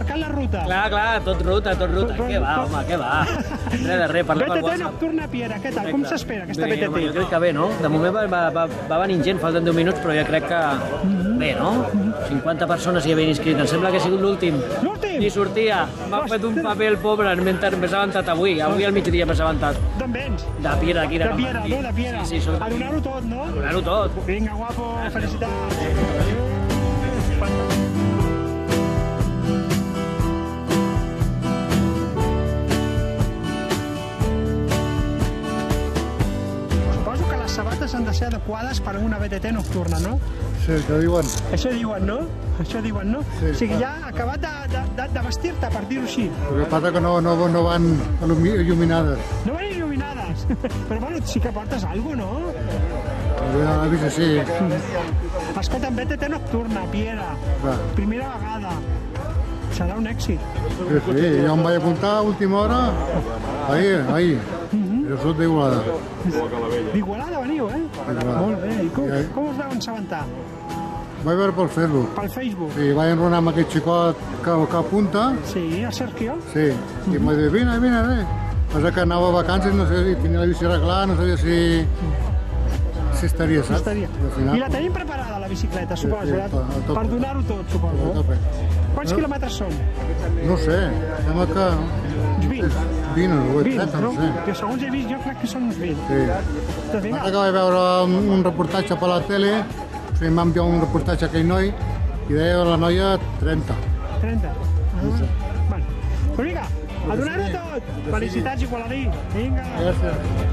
marcant la ruta. Clar, tot ruta. Què va, home, què va? Res de res, parlem al BTT WhatsApp. Nocturna Piera, què tal? Com s'espera aquesta Bé, home, jo BTT? crec que bé, no? De moment va venint gent, falten 10 minuts, però ja crec que bé, no? 50 persones hi havien inscrit, em sembla que ha sigut l'últim. L'últim? Ni sortia, m'ha fet un paper el pobre, m'he assabentat avui al migdia m'he assabentat. D'on vens? De Piera, aquí De Piera, no? De Piera. Sí, A donar-ho tot, no? a donar-ho tot. Vinga, guapo, felicitats. Suposo que les sabates han de ser adequades per a una BTT nocturna, no? Sí, que diuen. Això diuen, no? Això diuen, no? Sí, O sigui, ja ha acabat de vestir-te, per dir-ho així. El que passa que no van il·luminades. No van il·luminades. Però bueno, sí que portes alguna cosa, no? Ja l'he vist així. Escolta'm, BTT nocturna, Piera. Va. Primera vegada. Serà un èxit. Sí, jo em vaig apuntar a última hora. Ahir. Jo soc d'Igualada. D'Igualada veniu, eh? D'Igualada. Molt bé. I com us vau assabentar? Vaig veure pel Facebook. Pel Facebook? Sí, vaig enronar amb aquest xicot que apunta. Sí, a Sergio? Sí, i em va dir, vine. Passa que anava a vacances, no sé si tenia la bici arreglada, no sabia si estaria, saps? Estaria. I la tenim preparada, la bicicleta, suposo, sí, eh? a tope. Per donar-ho tot, suposo. A tope. Quants quilòmetres són? No sé, sembla que... Uns 20. 20 o 20, 30, no? no sé. Que segons he vist, jo crec que són uns 20. Sí. Doncs vinga. Ara que vaig veure un reportatge per la tele, o sigui, m'ha enviat un reportatge a aquell noi, i deia la noia 30. 30. Bueno, doncs vinga, a donar-ho tot. Felicitats, Igualadí. Vinga. Gràcies.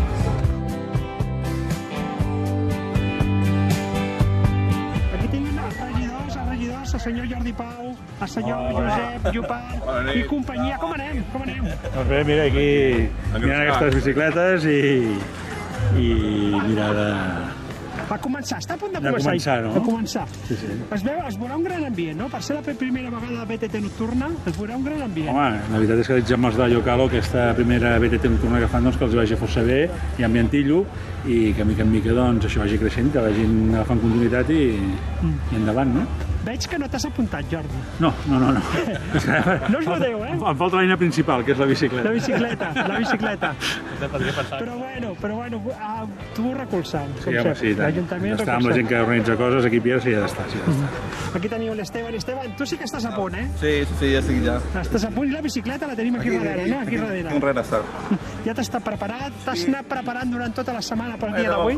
Aquí tinc els regidors, el senyor Jordi Pau, el senyor Josep Llopart i companyia. Com anem? Doncs bé, mira, aquí mirant aquestes bicicletes i mira de... Va començar, està a punt de De començar, no? De començar. Sí, sí. Es veurà un gran ambient, no? Per ser la primera vegada de BTT nocturna, es veurà un gran ambient. Home, la veritat és que desitgem els de Llocalo aquesta primera BTT nocturna que fan, doncs, que els vagi força bé i ambientillo i que mica en mica doncs, això vagi creixent, que vagin agafant continuïtat i endavant, no? Veig que no t'has apuntat, Jordi. No. No us vedeu, eh? Em falta l'eina principal, que és la bicicleta. La bicicleta. Però bueno, tu recolzant, com Sí, home, sí, tant. l'Ajuntament Està amb la gent que organitza coses, aquí Piera, sí, ja està. Aquí teniu l'Esteban. Esteban, tu sí que estàs a punt, eh? Sí, ja estic ja. Estás a punt i la bicicleta la tenim aquí darrere, no? Aquí darrere. Enrere està. Ja t'estàs preparat? T'has anat preparant durant tota la setmana pel dia d'avui?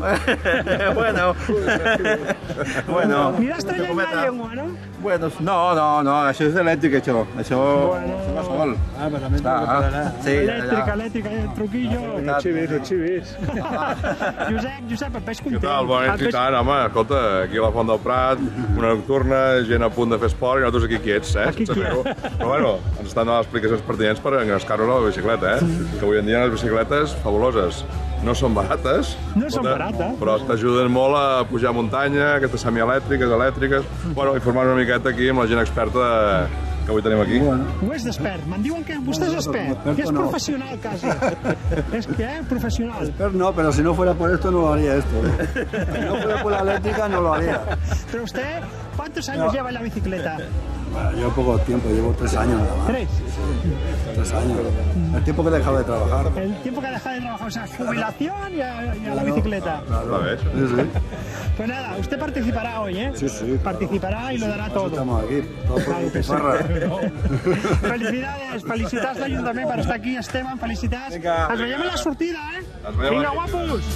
Bueno. Aniràs traient la llengua, no? Bueno, no, això és elèctric, això. Això va sol. Sí, Elèctrica, truquillo. No xivis. Josep, et veig content. Què tal? Bona nit, i tant, home. Escolta, aquí a la Font del Prat, una nocturna, gent a punt de fer esport i nosaltres aquí quiets, eh? Aquí sense fer-ho. Però bueno, ens estan donant explicacions pertinents per engrescar-nos a la bicicleta, que avui en dia les bicicletes fabuloses. No són barates, No són barates. però t'ajuden molt a pujar a muntanya, aquestes semielèctriques, elèctriques. Bueno, informar una miqueta aquí amb la gent experta que avui tenim aquí. Ho és d'expert. Me'n diuen que vostè és expert, que és professional, quasi. És que, professional. No, pero si no fuera por esto no lo haría esto. Si no fuera por la eléctrica no lo haría. Pero usted, ¿cuántos años lleva en la bicicleta? Bueno, yo poco tiempo, llevo 3 años nada más. 3. 3 años. El tiempo que he dejado de trabajar. El tiempo que ha dejado de trabajar, o sea, jubilación y a la bicicleta. La ves? Sí. Pues nada, usted participará hoy, ¿eh? Sí. Participarà i lo darà todo. Estamos aquí, todo por Claro que sí. Piparra. Felicidades, felicitats l'Ajuntament per estar aquí, Esteban, felicitats. Ens veiem a la sortida, eh? Ens veiem Vinga, aquí. guapos!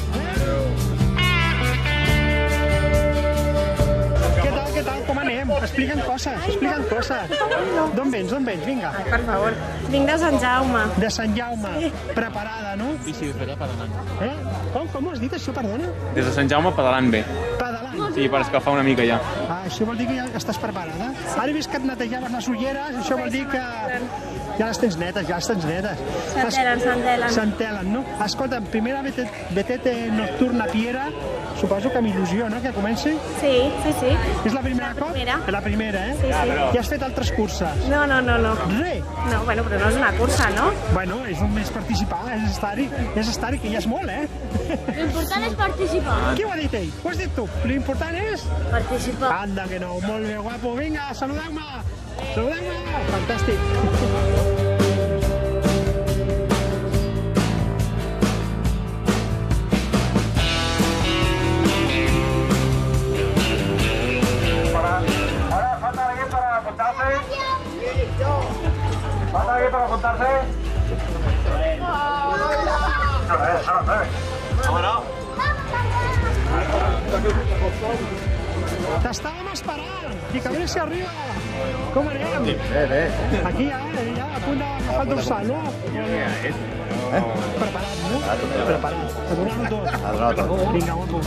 Què tal, com anem? Explica'n coses. D'on vens? Vinga. Per favor. Vinc de Sant Jaume. De Sant Jaume. Preparada, no? Sí, pedalant. Com ho has dit, això, perdona? Des de Sant Jaume pedalant bé. Pedalant. Sí, per escalfar una mica ja. Això vol dir que ja estàs preparada? Ara he vist que et netejaves les ulleres, això vol dir que ja les tens netes, S'entelen, no? Escolta, primera BTT nocturna Piera, suposo que amb il·lusió, no?, que comenci? Sí. És la primera cop? És la primera, eh? Sí. Ja has fet altres curses? No. Res? No, bueno, però no és una cursa, no? Bueno, és només participar, és estar-hi, que ja és molt, eh? L'important és participar. Qui ho ha dit ell? Ho has dit tu? L'important és... Participar. anda que no. Molt bé, guapo. Vinga, saludeu-me. Saludeu-me. Fantàstic. ¿Falta alguien para apuntarse? Vámonos. T'estàvem esperant. I que a veure si arriba. Com anem? Bé. Aquí ja, a punt d'agafar el dorsal, no? Preparat, no? Preparat. A donar-ho tot. A donar-ho tot. Vinga, guapo.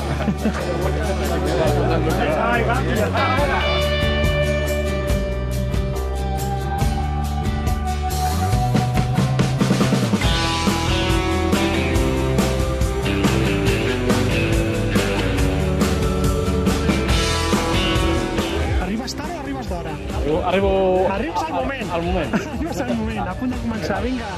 Arribes al moment. Al moment. Arribes al moment, a punt de començar, vinga.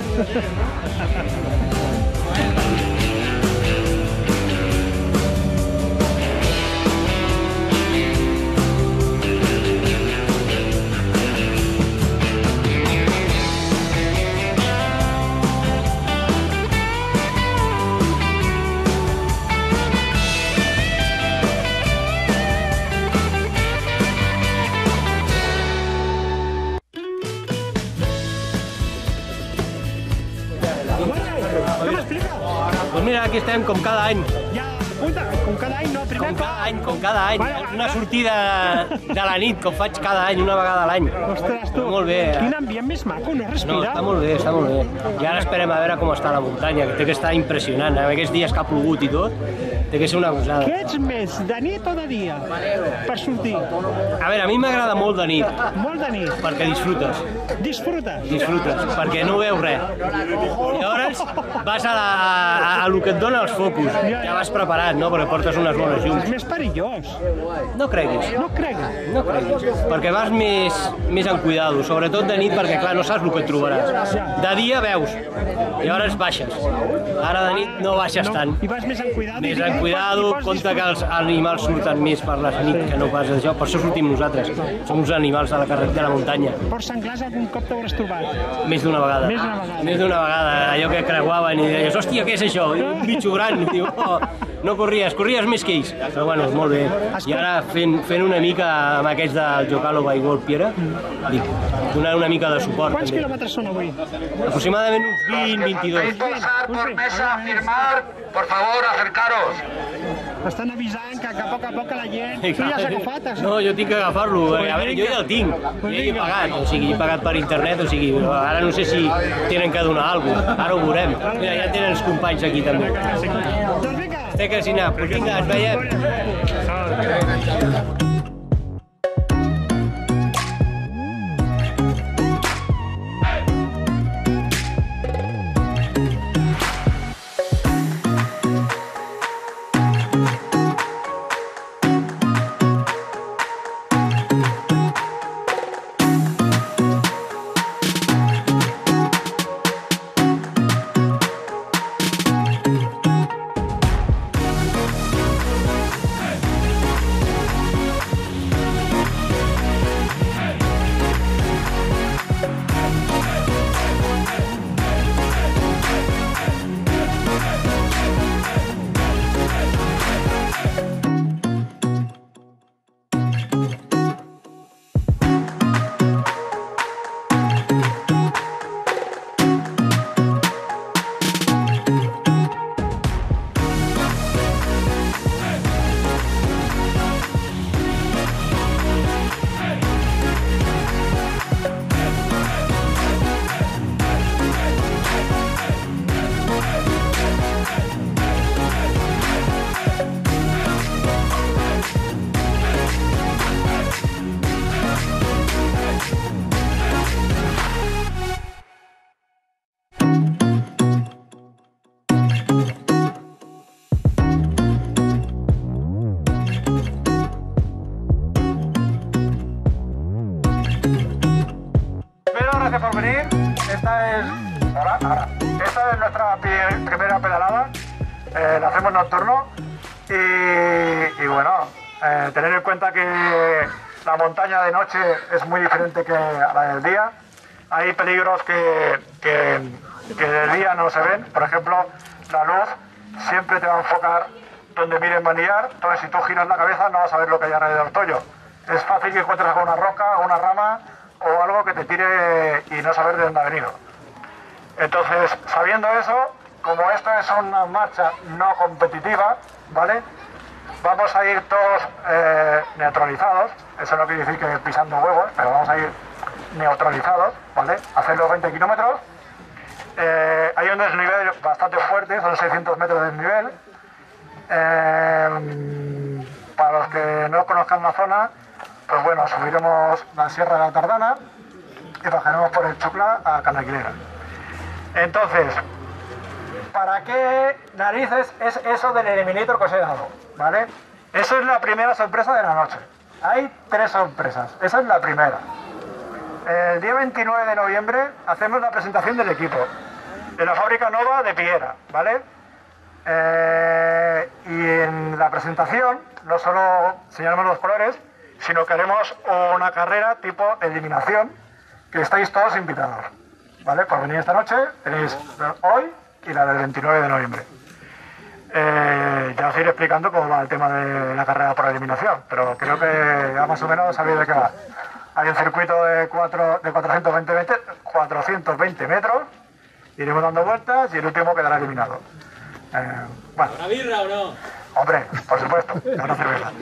Doncs mira, aquí estem com cada any. Ja, apunta, com cada any, no? Primer Com cada any. Una sortida de la nit, com faig cada any, una vegada a l'any. Ostres, tu. Molt bé. Quin ambient més maco, no respira? No, està molt bé, està molt bé. I ara esperem a veure com està la muntanya, que té que estar impressionant. En aquests dies que ha plogut i tot, té que ser una gosada. Què ets més, de nit o de dia, per sortir? A veure, a mi m'agrada molt de nit. Molt de nit. Perquè disfrutes. Disfrutes? Disfrutes, perquè no veus res. Llavors vas a lo que et dona els focus. Ja vas preparat, no? Perquè portes unes bones llums. És més perillós. No creguis. No creguis. No creguis. Perquè vas més en cuidado, sobretot de nit, perquè clar, no saps el que et trobaràs. De dia veus, llavors baixes. Ara de nit no baixes tant. I vas més en cuidado. Més en cuidado, compte que els animals surten més per la nit que no pas això. Per això sortim nosaltres. Som uns animals de la carretera de la muntanya. Porcs senglars algun cop t'hauràs trobat? Més d'una vegada. Més d'una vegada. Més d'una vegada. Allò que creuaven i deies, hòstia, què és això? Un bitxo gran. Diu, oh, no corries més que ells. Però bueno, molt bé. I ara fent una mica amb aquests del Jocalo Baigol Piera, dic, donant una mica de suport. Quants quilòmetres són avui? Aproximadament uns 20-22. Por mesa a firmar, por favor, acercaros. Estan avisant que a poc la gent... Tu ja has agafat? No, jo tinc que agafar-lo. A veure, jo ja el tinc. Ja he pagat. O sigui, he pagat per internet, o sigui, ara no sé si tenen que donar alguna cosa. Ara ho veurem. Mira, ja tenen els companys aquí també. Doncs vinga. Té que sinar. Doncs vinga, ens veiem. gracias por venir. Esta es nuestra primera pedalada. La hacemos nocturno y bueno, tener en cuenta que la montaña de noche es muy diferente que a la del día. Hay peligros que de día no se ven. Por ejemplo, la luz siempre te va a enfocar donde mires manillar. Entonces, si tú giras la cabeza, no vas a ver lo que hay alrededor tuyo. Es fácil que encuentres alguna roca, una rama o algo que te tire y no saber de dónde ha venido. Entonces, sabiendo eso, como esto es una marcha no competitiva, ¿vale? Vamos a ir todos neutralizados. Eso no quiere decir que pisando huevos, pero vamos a ir neutralizados, ¿vale? Hacer los 20 kilómetros. Hay un desnivel bastante fuerte, son 600 metros de desnivel. Para los que no conozcan la zona, pues bueno, subiremos la Sierra de la Tardana y bajaremos por el Chucla a Canaquilera. Entonces, ¿para qué narices es eso del Eliminator que os he dado? ¿Vale? Eso es la primera sorpresa de la noche. Hay 3 sorpresas. Esa es la primera. El día 29 de noviembre hacemos la presentación del equipo en la fábrica Nova de Piera, ¿vale? Y en la presentación no solo enseñaremos los colores, sino que haremos una carrera tipo eliminación, que estáis todos invitados, ¿vale? Por venir esta noche, tenéis hoy y la del 29 de noviembre. Ya os iré explicando cómo va el tema de la carrera por eliminación, pero creo que ya más o menos sabéis de qué va. Hay un circuito de 420 metros, iremos dando vueltas y el último quedará eliminado. Bueno. ¿Una birra o no? Hombre, por supuesto, una cerveza.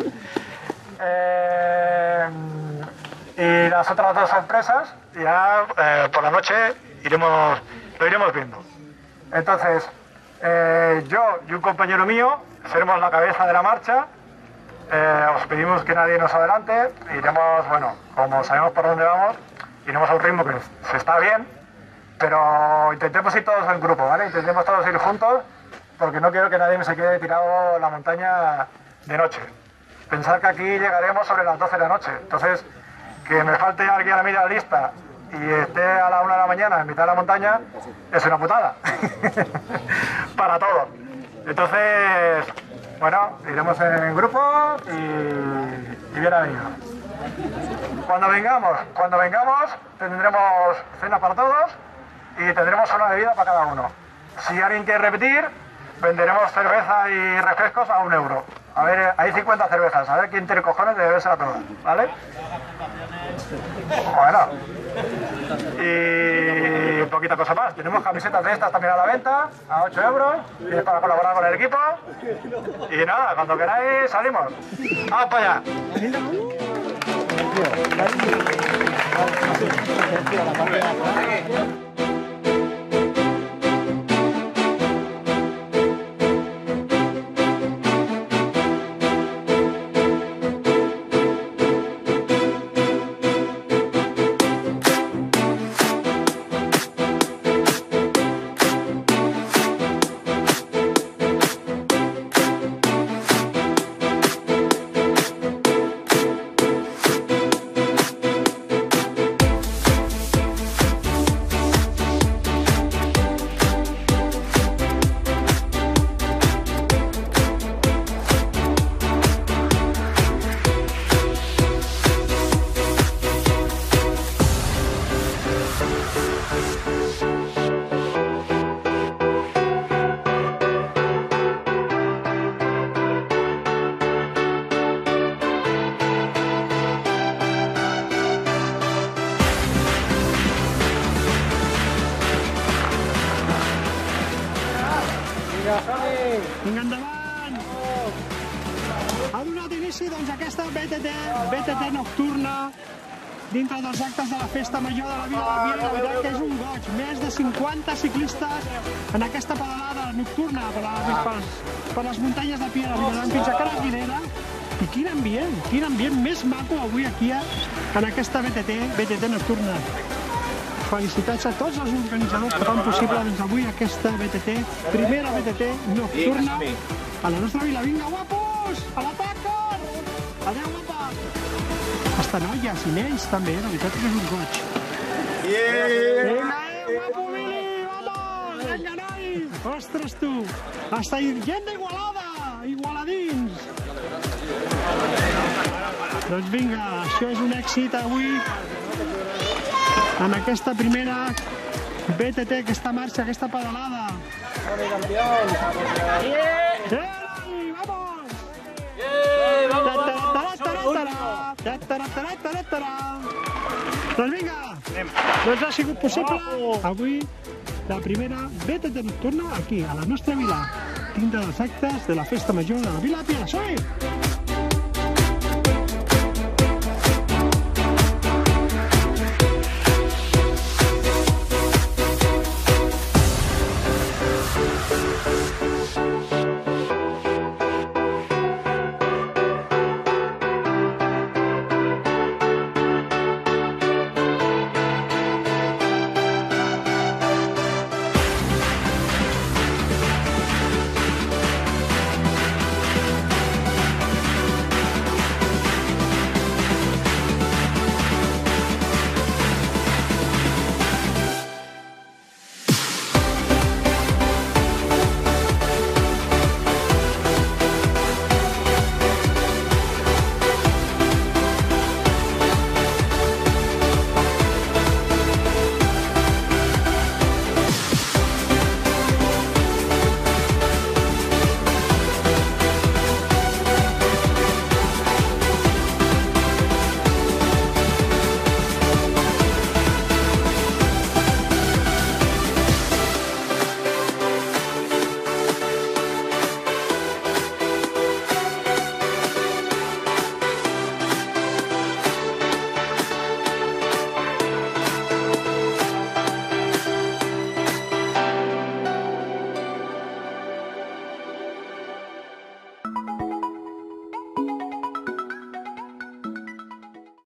Y las otras 2 sorpresas, ya por la noche lo iremos viendo. Entonces, yo y un compañero mío seremos la cabeza de la marcha. Os pedimos que nadie nos adelante. Iremos, bueno, como sabemos por dónde vamos, iremos a un ritmo que se está bien, pero intentemos ir todos en grupo, ¿vale? Intentemos todos ir juntos, porque no quiero que nadie me se quede tirado en la montaña de noche. Pensar que aquí llegaremos sobre las 12 de la noche, entonces que me falte alguien a mí la lista y esté a la 1 de la mañana en mitad de la montaña es una putada para todos. Entonces, bueno, iremos en grupo y bien avenido. Cuando vengamos tendremos cena para todos y tendremos una bebida para cada uno. Si alguien quiere repetir, venderemos cerveza y refrescos a €1. A ver, hay 50 cervezas, a ver quién tiene cojones de beberse a todas, ¿vale? Bueno. Y poquita cosa más. Tenemos camisetas de estas también a la venta, a €8, y es para colaborar con el equipo. Y nada, cuando queráis salimos. ¡Vamos para allá! Vinga, endavant! Ha donat inici doncs, aquesta BTT nocturna dintre dels actes de la Festa Major de la Vila de Piera. La veritat que és un goig. Més de 50 ciclistes en aquesta pedalada nocturna per les muntanyes de Piera, arribant fins a Canaquilera. I quin ambient més maco avui aquí en aquesta BTT nocturna. Felicitats a tots els organitzadors que fan possible doncs, avui aquesta primera BTT nocturna a la nostra vila. Vinga, guapos! A l'atac! Adéu, guapa! Hasta noies i nens també, la veritat que és un goig. Vinga, guapo, Billy! Vamos! Vinga, noi! Ostres, tu! Hasta gent d'Igualada! Igualadins! Doncs vinga, això és un èxit avui en aquesta primera BTT, aquesta marxa, aquesta pedalada. Doncs vinga, doncs ha sigut possible avui la primera BTT nocturna aquí, a la nostra vila, dintre dels actes de la Festa Major de la Vila Piassoi.